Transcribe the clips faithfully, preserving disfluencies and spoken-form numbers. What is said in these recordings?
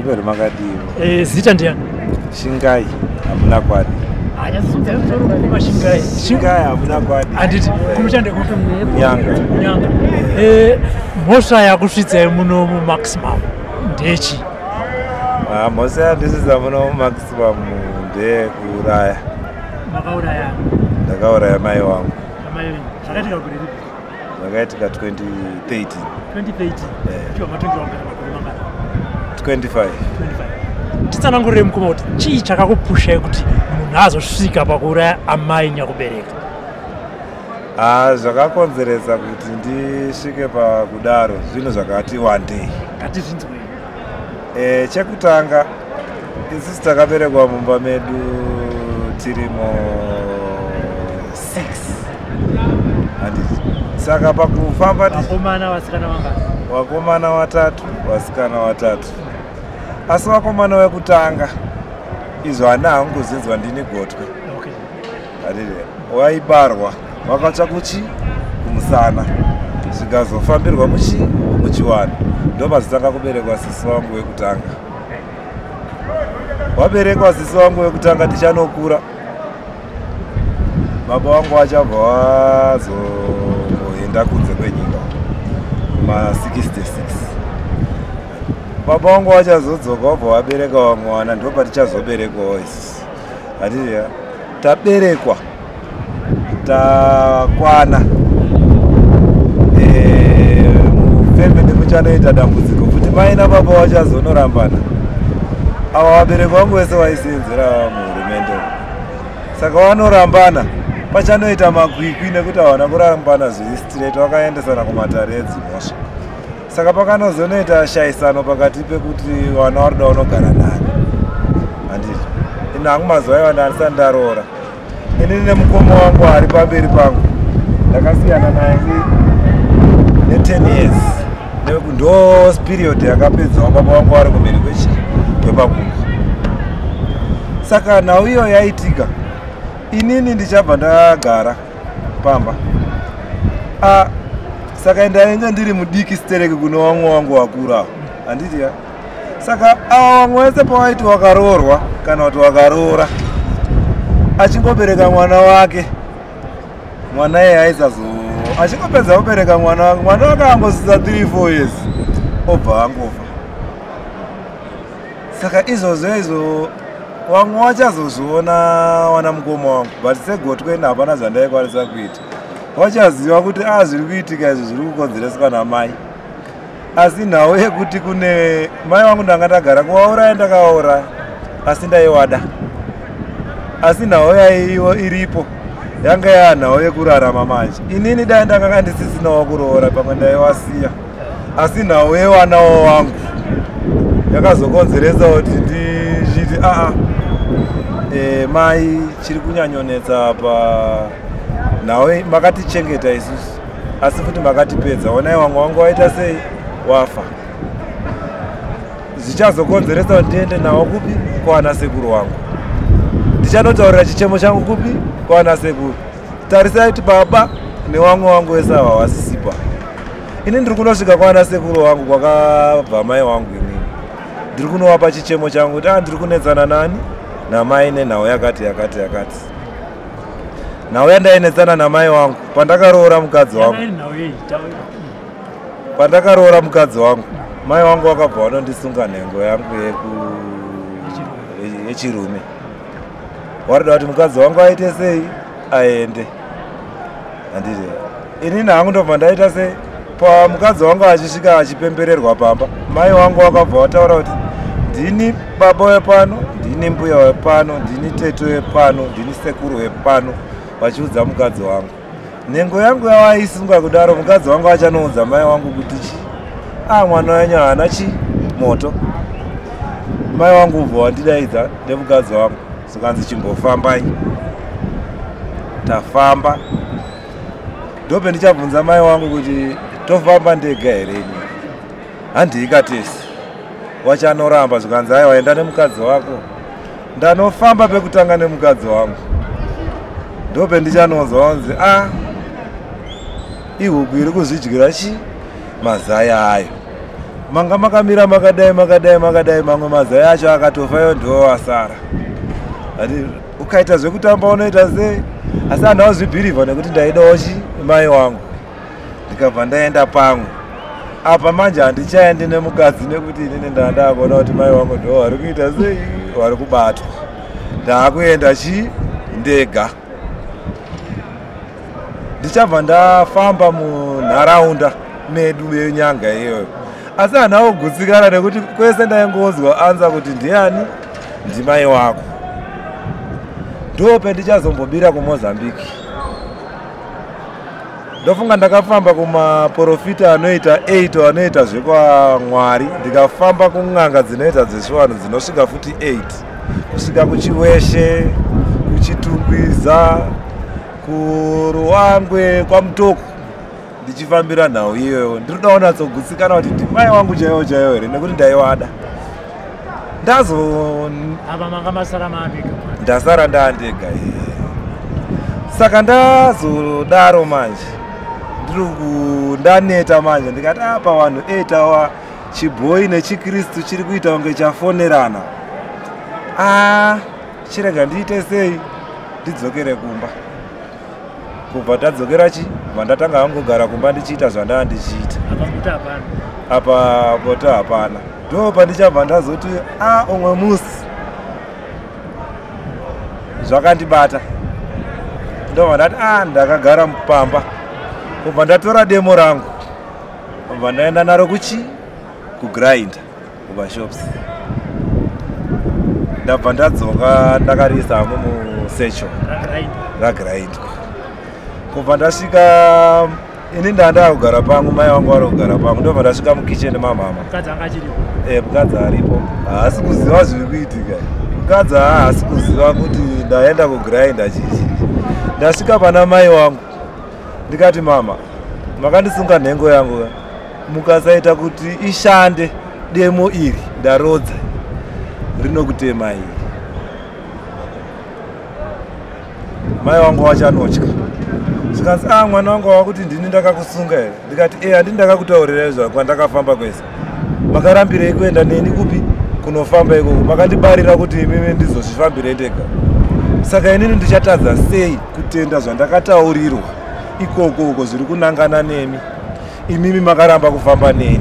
Ndikatadza makadiwo. Eh zita ndiani? Shingai hamuna kwadi. Aya sunza yozoro kuma Shingai. Shingai hamuna kwadi. Anditi kumushande kuti Nyanga. Nyanga. Eh mosha yakusvitsa muno mu maximum ndechi. Ah mosha yandisvitsa muno mu maximum ndekuuraya. Ndakauraya. Ndakauraya mai wangu. Amai zvakatika kuti ripi? Zvakaitika twenty thirteen. twenty thirteen. Tiwa matongi wanga makore twenty-five. twenty-five. Titsanangurire mukoma kuti chii chakakupusha kuti munhu azosvika pakuuraya amai nyakubereka? Ah zvakakonzeresa kuti ndisvike pakudaro zvinhu zvakati one day. Ngati zvinzwe. Eh chekutanga isusu takaberekwa mumba medu tirimo six. Handiti. Saka pakufamba vakomana vasikana vangani? Vakomana vatatu, vasikana vatatu. Asi vakomana vekutanga izvo hana hanguzinzwa ndini gotwe. Okay. Handiti. Waibarwa wakatsva kuchi kumusana. Zvikazofambirwa muchi muchiwana. Ndo pazotanga kuberekwa sisi wangu wekutanga. Waberekwa sisi wangu wekutanga tichanokura. Baba wangu achabva wazoenda kunze kwenyika ma sixty-six. Baba wangu achazodzoka wabva wabereka vamwe vana ndo patichazoberekwawo isusu. Handiti taberekwa takwana mufemeni muchanoita dambudziko kuti mai nababa vachazonorambana. Ava vabereki vangu vese vaisenzera muhurumende. Saka vanorambana pachanoita makwikwi nekuti havana kurambana zviri straight, vakaendesana kumatare edzimhosva. Saka pakanozonoita shayisano pakati pekuti vana vari kuda unogara nani. Handiti. Ini hangu mazuva iwa ndandisati ndaroora. Ini nemukoma wangu ari pamberi pangu ndakasiyana naye ne ten years. Ndo period yakapedza baba wangu vari kumberi kwepakungu. Saka nhau iyo yaitika. Inini ndichabva ndagara pamba. Ah, saka ndainge ndiri mudiki stereke kuno vamwe wangu wakura. Handiti ya. Saka ava vamwe vese pavaiti wakaroorwa kana kuti wakaroora achingobereka mwana wake, mwana iye aisazo achingopedza kubereka mwana wake, mwana wake angosvitsa three four years obva angofa. Saka izvozvo izvo vamwe vachazozviona wana mukoma wangu, but segotwe hapana zvandaikwanisa kuita. Vachaziva kuti ah zviri kuitika izvo zviri kukonzereswa namai. Asi nhau yekuti kune mai wangu ndanga ndagara kuvauraya ndakauraya asi ndaiwada. Asi nhau yaiyo iripo yanga yanhau yekurarama manje. Inini dai ndakanga ndisisinawo kuroora pamwe ndaivasiya. Asi nhau yewanawo wangu yakazokonzeresa kuti ndizviti aa e, mai chiri kunyanyonetsa apa nhau makatichengeta isusu asi futi makatipedza. Onai wangu wangu waita sei wafa. Zvichazokonzeresa kuti ndiende nawo kupi kwana sekuru wangu. Ndichanotaurira chichemo changu kupi kwana sekuru. Tarisai kuti baba newamwe wangu wese ava wasisipa. Ini ndiri kunosvika kwana sekuru wangu kwakabva mai wangu. Inini ndiri kunovapa chichemo changu kuti ah ndiri kunetsana nani namai nenhau yakati yakati yakati. Nhau yandainetsana namai wangu pandakaroora mukadzi wangu. Pandakaroora mukadzi wangu mai wangu wakabva vanondisunga nhengo yangu yeku Yechirume. Warida kuti mukadzi wangu aite sei aende. Handiti. Inini hangu ndobva ndaita sei pamukadzi wangu achisvika achipembererwa pamba. Mai wangu wakabva vataura kuti ndini baba wepano, ndini mbuya wepano, ndini tete wepano, ndini sekuru wepano, vachiudza mukadzi wangu. Nhengo yangu yavaisunga kudaro mukadzi wangu achanoudza mai wangu kuti chi ah mwana wenyu haana chi moto. Mai wangu ubva wandidaidza nemukadzi wangu zikanzi chimbofambai. Tafamba. Ndope ndichabvunza mai wangu kuti tofamba ndega here ini. Handikatesi. Wachanoramba zvikanzi aiwa waenda nemukadzi wako. Ndanofamba pekutanga nemukadzi wangu. Ndope ndichanonzwa wanzi ah ihuku iri kuzvidyira chi mazai ayo. manga makamira makadai makadai makadai mamwe mazai acho akatofa yo ndo asara. Ati ukaita zvekutamba unoita sei? Asi anhu auzvibhirivha nekuti ndaidawo chi mai wangu. Ndikabva ndaenda pamwe. Apa manje handichaendi nemukadzi nekuti inini ndanda kuona kuti mai wangu ndo vari kuita sei, vari kubatwa. Ndakuenda chi ndega. Ndichabva ndafamba munharaunda medu yenyanga iyoyo. Asi hanhu augutsikana nekuti kwese ndaingonzwa anza kuti ndiani? Ndimai wako. Ndo pendichazombobira kuMozambique. Ndofunga ndakafamba kumaprofita anoita eight anoita zvekwaMwari, ndikafamba kun'anga dzinoita zveshwanu dzinosvika futi eight, kusvika kuChiweshe, kuChitungwiza, kuRuwangwe, kwaMutoko, ndichifambira nhau iyoyo. Ndinoda kunatsogutsikana kuti ndimai wangu chaiwo chaiwo here nekuti ndaiwada. Ndazo apa manga masara maandika. Ndasara ndaandega. Saka ndazodaro manje. Ndiri ndaneta manje ndikati apa vanhu eight awa chibhoyi nechiKristu chiri kuita kunge chafonerana. Ah, chirega ndiite sei? Ndidzokere kumba. Kubva tadzokera chi? Vandatanga hangogara kumba ndichiita zvandanga ndichiita. Apa muta hapana. Apa bota hapana. Ndo pandichabva ndazoti ah umwe musi zvakandibata. Ndo vandati ah ndakagara mupamba. Kubva ndatora demo rangu. Kubva ndaenda naro kuchi? Kugrinder kumashops. Ndabva ndadzoka ndakariisa hangu musecho ragrind. Kubva ndasvika ini ndanda kugara pangu, mai wangu vari kugara pangu. Ndobva ndasvika mukicheni mamama. Mukadzi anga achiripo? Eh, mukadzi aripo. Haasi kuziva zviri kuitika. Mukadzi haasi kuziva kuti ndaenda kugrinder chichi. Ndasvika pana mai wangu. Ndikati mama, makandisunga nhengo yangu. Mukasaita kuti ishande demo iri ndarodza rinokutemai. Mai wangu wachanotya. Zvikanzi ah mwana wangu wakuti ndini ndakakusunga here. Ndikati eh handini ndakakutaurirai zva kwandakafamba kwese. Makarambirei kuenda neni kupi? Kunofamba ikoko. Makandibarira kuti imimi ndizozvifambire ndega. Saka inini ndichatadza sei kutenda zvandakataurirwa ikoko uko zviri kunangana nemi. Imimi makaramba kufamba neni.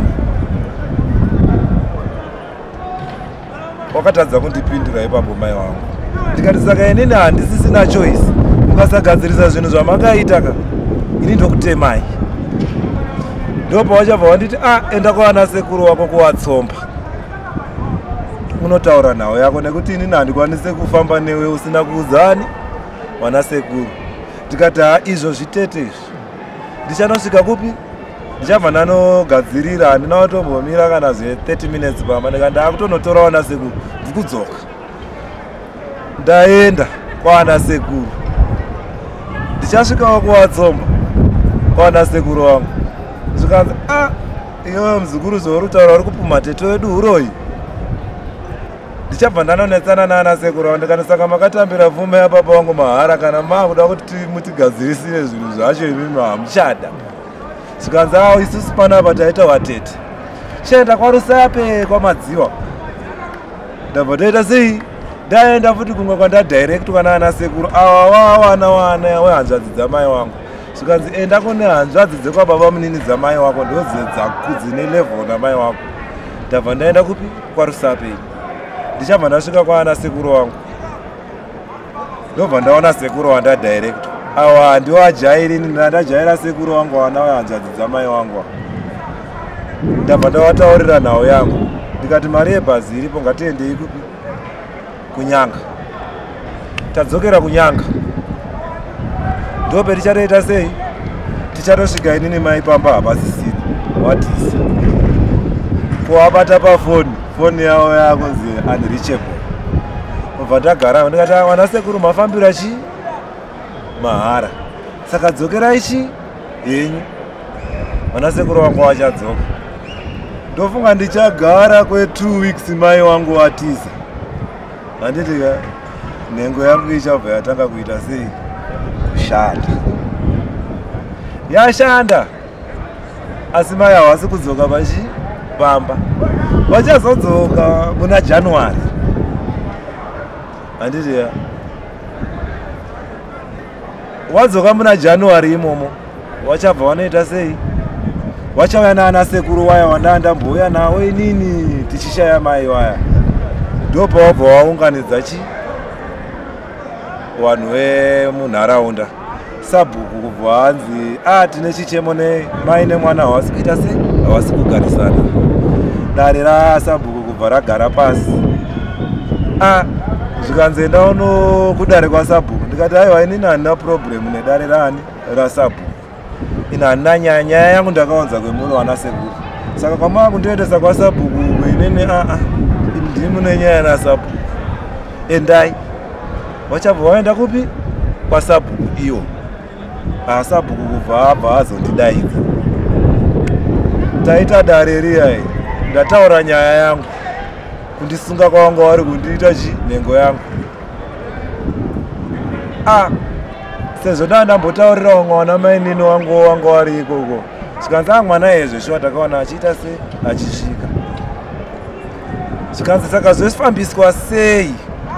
Wakatadza kundipindura ipapo mai wangu. Ndikati saka inini handisisina choice. Mukasagadzirisa zvinhu zvamakaita ka, ini ndokutemai. Ndopa wachabva wanditi ah enda kuwana sekuru wako kuwatsomba. Unotaura nhau yako nekuti inini handikwanise kufamba newe usina kuudzani wana sekuru. Ndikati ha izvo zvitete izvi. Ndichanosvika kupi? Ndichabva ndanogadzirira, handina kutombomira kana zve thirty minutes pamba. Ndikati ndakutonotora wana sekuru ndikudzoka. Ndaenda kwawana sekuru. Ndichasvikawo kuwatsomba kwawana sekuru wangu. Zvikanzi ah iwe muzukuru zvouri kutaura uri kupuma teto wedu uroyi. Ndichabva ndanonetsana naana sekuru wangu. Ndikati saka makatambira pfuma yapapa wangu mahara kana makuda kuti mutigadzirisire zvinhu zvacho imimi hamuchada. Zvikanzi awo isusu panapa taita watete. Chaenda kwarusape kwamadziwa. Ndabva ndaita sei? Ndaenda futi kumwe kwandadirectwa naana sekuru awa wawana wana wehanzvadzi dzamai wangu. Zvikanzi enda kune hanzvadzi dzekwababa munini dzamai wako ndodzine level namai wako. Ndabva ndaenda kupi? Kwarusape. Ndichabva ndasvika kwaana sekuru wangu. Ndobva ndaona sekuru wandadirectwa. Awa handiwo ajairi, ndandajaira sekuru wangu wana wehanzvadzi dzamai wangu. Ndabva ndawataurira nhau yangu. Ndikati mari yebhazi iripo ngatiendei kupi? Kunyanga. Tadzokera kunyanga. Ndope tichatoita sei? Tichatosvika inini mai pamba hapasisina. Watisa. Kuwabata pafoni. Foni yavo yakunzi unreachable. Kubva ndagara ndikati wana sekuru mafambira chi? Mahara. Saka dzokerai chi? Yenyu. Wana sekuru wangu wachadzoka. Ndofunga ndichagara kwe two weeks mai wangu watiza. Handiti ka nhengo yangu ichabva yatanga kuita sei? Kushanda. Yashanda. Asi mai havasi kudzoka pachi? pamba vachazodzoka muna January handiti ya wadzoka muna January imomo wachabva wanoita sei wachauya naana sekuru waya wanda ndambouya nawo inini tichishaya mai waya ndopa wabva waunganidza chi vanhu vemunharaunda sabhuku kubva hanzi a tine chichemo nemai nemwana havasi kuita sei havasi kugarisana dare rasabhuku kubva ragara pasi a zvikanzenda uno kudare kwasabhuku ndikati aiwa inini handina problem nedare raani rasabhuku ini handina nyaya nyaya yangu ndakaonza kwemuno wana sekuru saka kwamava kundiendesa kwasabhuku inini aa ndimi nenyaya nasabhuku endai wachabva waenda kupi kwasabhuku iyo asabhuku kubva abva azondidaidza taita dare riyai ndataura nyaya yangu kundisunga kwavanga vari kundiita chi nhengo yangu a sezvo ndaa ndambotaurirawo mwana mainini wangu wanga vari ikoko zvikanzi a mwana ezvo shuwa takaona achiita sei achisvika zvikanzi saka zvosifambiswa sei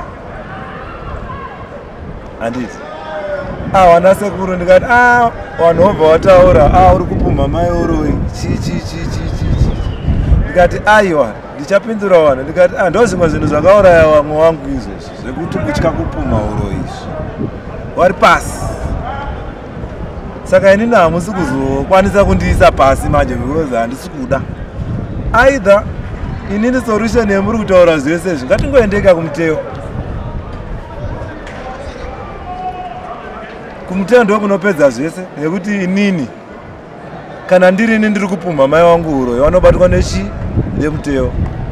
handiti a wana sekuru ndikati a vanhu wobva wataura a uri kupumha mai uroi chi chi chi chi chi ndikati aiwa ndichapindura vanhu ndikati a ndo zvimwe zvinhu zvakauraya vamwe wangu izvozvo zvekuti kutya kupumha uro izvi wari pasi saka inini hamusi kuzokwanisa kundiisa pasi manje because handisi kuda either inini solution yemuri kutaura zvese izvi ngatingoendeka kumuteo kumuteo ndo kunopedza zvese nekuti inini kana ndirini ndiri kupumha mai wangu uroi vanobatwa nechi nemuteo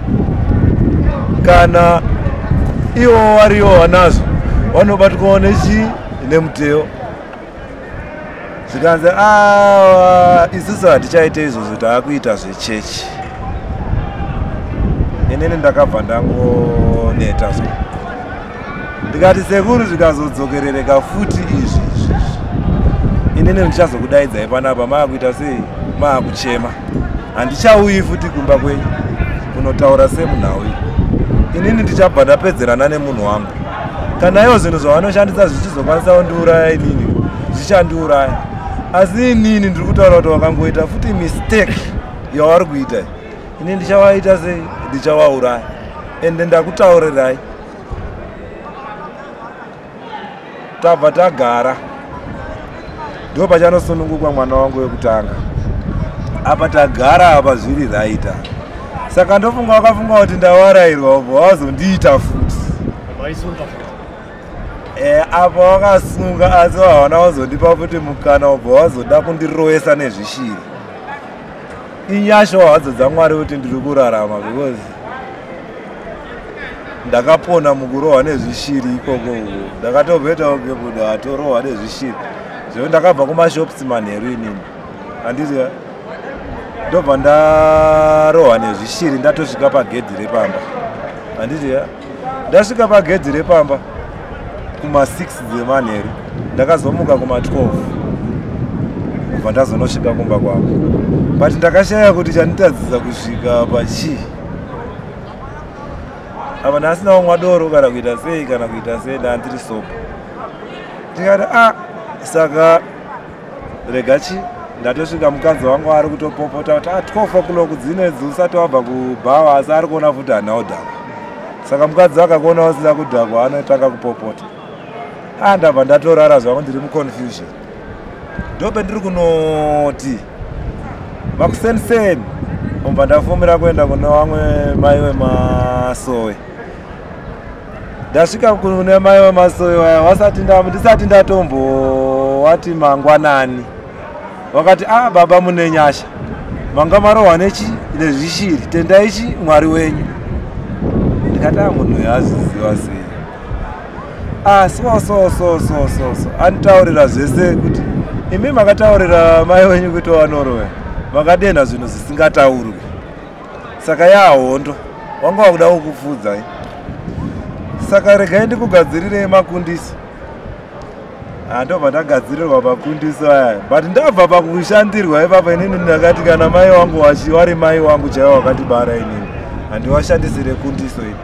kana ivo variwo vanazvo vanobatwawo nechi nemuteo zvikanzi a isusu hatichaite izvozvo taakuita zvechechi inini ndakabva ndangoneta zvo ndikati sekuru zvikazodzokerereka futi izvi izvi inini ndichazokudaidzai panapa maakuita sei maakuchema handichauyi futi kumba kwenyu kunotaura semunhauyi inini ndichabva ndapedzerana nemunhu wangu kana ivo zvinhu zvavanoshandisa zvichizokwanisa kundiuraya inini zvichandiuraya asi inini ndiri kutaura kuti vakangoita futi mistake yavari kuita inini ndichavaita sei ndichavauraya ende ndakutaurirai tabva tagara ndo pachanosunungukwa mwana wangu wekutanga apa tagara apa zviri raita saka ndofunga wakafunga kuti ndawarairwa ubva wazondiita futi e, apa wakasunga asi hawana wazondipa futi mukana ubva wazoda kundirowesa nezvishiri inyasha hadzo dzamwari kuti ndiri kurarama because ndakapona mukurohwa nezvishiri ikoko uko ndakatobveta uke munhu atorohwa nezvishiri zvo ndakabva kumashops manheru inini handiti ndobva ndarohwa nezvishiri ndatosvika pagedhi repamba handiti ndasvika pagedhi repamba kuma six dzemanheru ndakazomuka kuma twelve kubva ndazonosvika kumba kwangu but ndakashaya kuti chanditadzisa kusvika pachii apa ndasina umwa doro kana kuita sei kana kuita sei ndandiri sopa ndikati a saka rega chi ndatosvika mukadzi wangu ari kutopopota kuti a twelve o'clock dzinedzi usati wabva kubhawa asi ari kuona futi hana udhakwa saka mukadzi akakuona usina kudhakwa anotanga kupopota a ndabva ndatorara zvangu ndiri muconfusion ndope ndiri kunoti vakusenseni obva ndafumira kuenda kune vamwe mai wemasowe ndasvika kune mai wemasowe waya wasati ndisati ndatombowati mangwanani wakati a baba mune nyasha manga marohwa nechi nezvishiri tendai chi mwari wenyu ndikati a munhu yaziziva sei a so so so so so so anditaurira zvese kuti imi makataurira mai wenyu kuti wanoroya makadena zvinhu zvisingataurwi saka yahondo wanga wakuda kukufudza saka regai ndikugadzirirei makundisi andobva ndagadzirirwa pakundiso aya but ndabva pakushandirwa ipapa inini ndakati kana mai wangu wari mai wangu chaiwo wakandibara inini handiwashandisire kundiso ini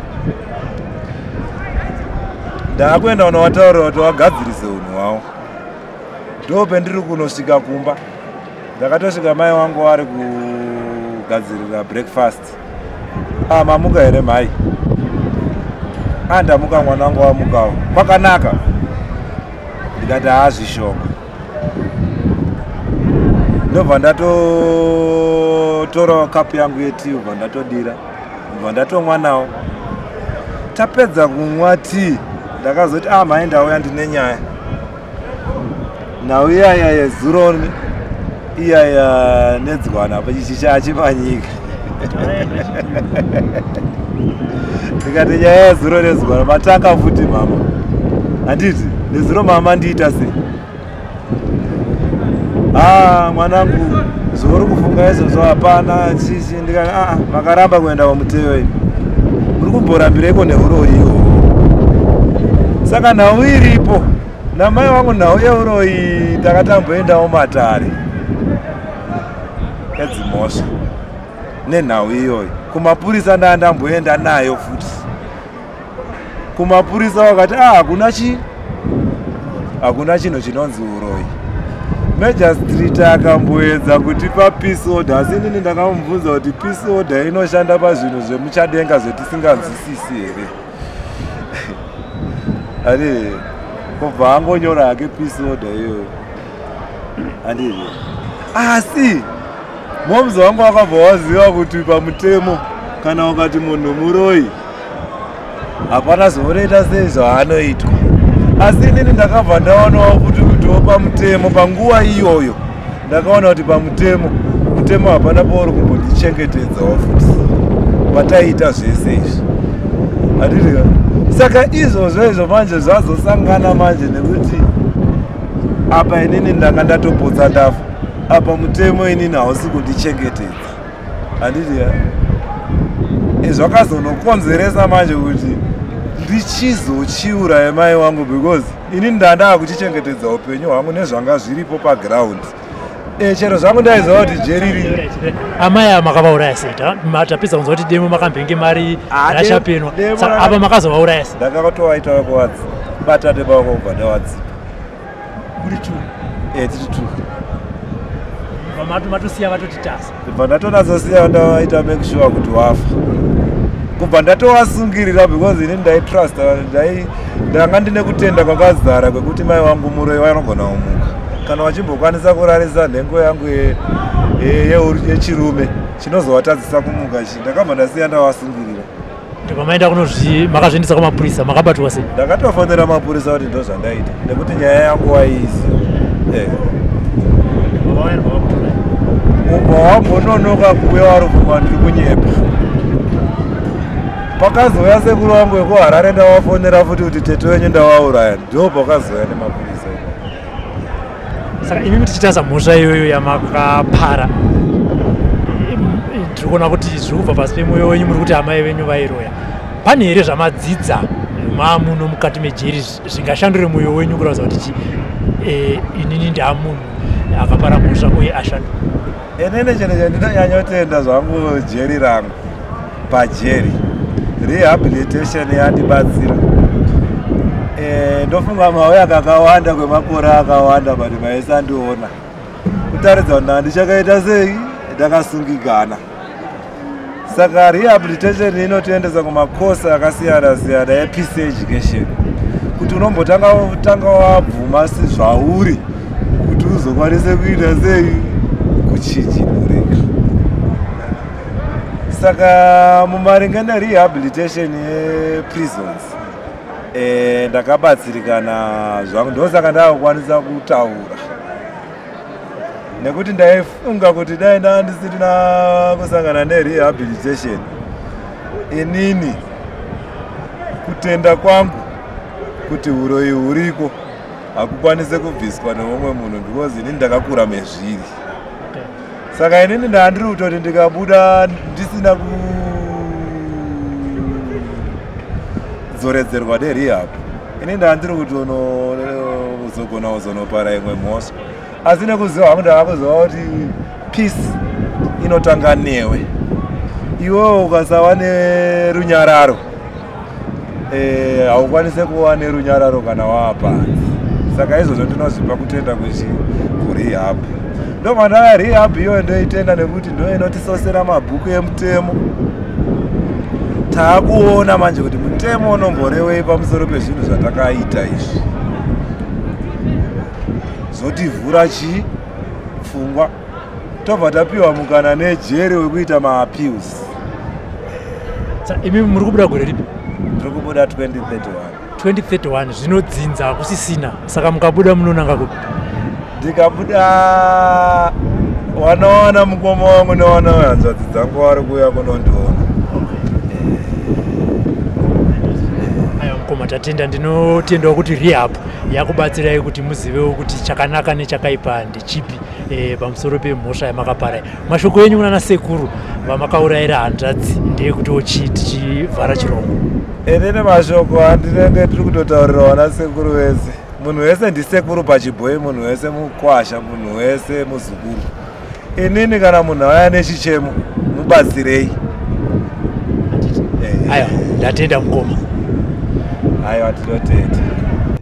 ndakuenda unowataurira kuti wagadzirise unhu hwawo ndope ndiri kunosvika kumba ndakatosvika mai wangu wari kugadzirira breakfast ah mamuka here mai andamuka mwana wangu wamukawo kwakanaka ndikati haazvishoma ndobva ndatotorawo kapu yangu yetii ubva ndatodira ubva ndatomwa nawo tapedza kumwa tii ndakazoti ah mai ndauya ndine nyaya nhau iyaya yezuro iyaya nedzwana pachichicha achimanyika ndikati nyaya yezuro nedzwana matanga futi mama handiti nezuro mama ndiita sei ah mwanangu zvouri kufunga izvozvo hapana chichi ndikati aa makaramba kuenda pamuteo ini muri kumborambireiko neuroyiwo saka nhau iripo namai wangu nhau yeuroyi takatamboendawo matare edzimosva nenhau iyoyi kumapurisa ndaa ndamboenda nayo futi kumapurisa wakati ah hakuna chi hakuna chinhu chinonzi uroyi Major Street akamboedza kutipa peace order asi inini ndakamubvunza kuti peace order inoshanda pazvinhu zvemuchadenga zvetisinganzwisisi here adi kubva angonyora hake peace order iyoyo andi asi momzi wangu wakabva waziva kuti pamutemo kana ukati munhu muroyi hapana zvaunoita sei zvaanoitwa asi inini ndakabva ndaonawo kuti kutiwo pamutemo panguva iyoyo ndakaona kuti pamutemo mutemo hapana pauri kumbondichengetedzawo futi pataiita zvese izvi hatitika saka izvozvo izvo manje zvazosangana manje nekuti apa inini ndanga ndatopotsa ndafa apa mutemo inini hausi kundichengetedza handitika zvakazonokonzeresa manje kuti ndichizochiura mai wangu because ini ndandaa kuchichengetedza upenyu hwangu nezvanga zviripo paground e chero zvangu ndaiziva kuti jeriri amai makavauraya sei tapedza kunzwa kuti demo makambenge mari rashapenwa apa makazovauraya sei ndakatovaitawo kuwadzi batate pavo kubva ndawadzipa kuri tu e tiri tu matosiya vatoti tasa kubva ndatonazosiya ndavaita make sure kuti wafa kubva ndatovasungirira because ini ndaitrusta ndanga ndine kutenda kwakazara kwekuti mai wangu muroyi vanogona kumuka kana vachimbokwanisa kurarisa nhengo yangu yechirume chinozowatadzisa kumuka chi ndakabva ndasiya ndavasungirira ndipamaenda kunozvi makazviendesa kumapurisa makabatwa sei ndakatofonera mapurisa kuti ndo zvandaita nekuti nyaya yangu waiiziva ubva wambononoka kuve waruvuma ndiri kunyepa pakazoya sekuru wangu wekuharare ndavafonera futi kuti tete wenyu ndavauraya ndo pakazoya nemapurisa saka imi tichitaza mhosva iyoyo yamakapara ndiri kuona kuti zviri kubva pasi pemwoyo wenyu muri kuti amai venyu vairoya pane here zvamadzidza mamuno mukati mejeri zvingashandure mwoyo wenyu kuratidza kuti inini ndaamunhu akapara mhosva uye ashandura inini chinhu chandinonyanyotenda zvangu jeri rangu pajeri rehabilitation yandibatsira ndofunga mauya kakawanda kwemakore akawanda but maisandiona kutaridza kuti handichakaita sei ndakasungigana saka rehabilitation inotoendesa kumakosi akasiyana siyana epeace education kuti unombotanga wabvuma zvauri kuti uzokwanise kuita sei kuchijinurika saka mumaringe nerehabilitation yeprisons e, ndakabatsirikana zvangu ndosaka ndakukwanisa kutaura nekuti ndaifunga kuti dai ndandisina kusangana nerehabilitation inini kutenda kwangu kuti uroyi huriko hakukwanise kubviswa neumwe munhu because inini ndakakura mezviri saka inini ndandiri kutoti ndikabuda ndisina kudzoredzerwa nerehab inini ndandiri kutono kuzogona kuzonopara imwe mhosva. Asi nekuziva hangu ndakakuziva kuti peace inotanga newe. Iwewe ukasava nerunyararo eh haukwanisi kuva nerunyararo kana wapanzi. Saka izvozvo ndinozvipa kutenda kuchi kurehab. Ndo mandaya rehab iyo ndoitenda nekuti ndo inotisosera mabhuku emutemo. Taakuona manje kuti mutemo unomborewei pamusoro pezvinhu zvatakaita izvi. Zotivhura chi pfungwa. Tobva tapiwa mukana nejeri wekuita maappeals. Saka imi muri kubuda gore ripi? Ndiri kubuda twenty thirty-one. twenty thirty-one zvinodzinza hakusisina. Saka mukabuda munonanga kupi? Ndikabuda wanawana mukoma wangu newana hanzvadzi dzangu vari kuuya kunondiona. Aya mukoma tatenda, ndinotendawo kuti rehab yakubatsirai kuti muzivewo kuti chakanaka nechakaipa ndechipi eh pamusoro pemhosva yamakapara. Mashoko enyu kuna sekuru vamakaurayira hanzvadzi ndeyekuti chii tichivhara chirongo? Inini mashoko handinenge tiri kutotaurira wana sekuru vese. Munhu wese ndisekuru pachibhoyi, munhu wese mukwasha, munhu wese muzukuru. Inini kana munhu auya nechichemo mubatsirei. Aya ndatenda mukoma. Aiwa tinotenda.